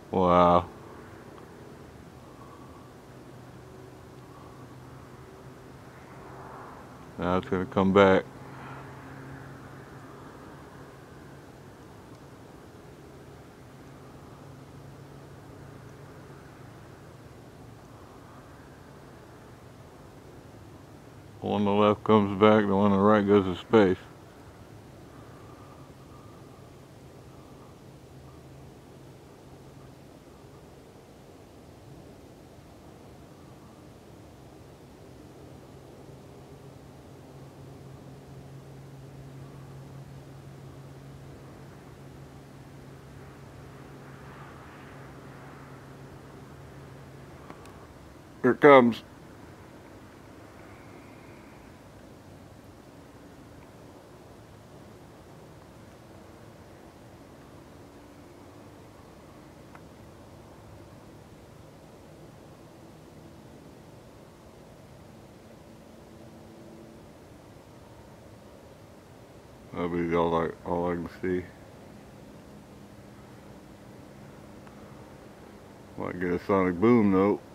Wow. Now it's gonna come back. The one on the left comes back, the one on the right goes to space. Here it comes. That'll be all I can see. Might get a sonic boom though.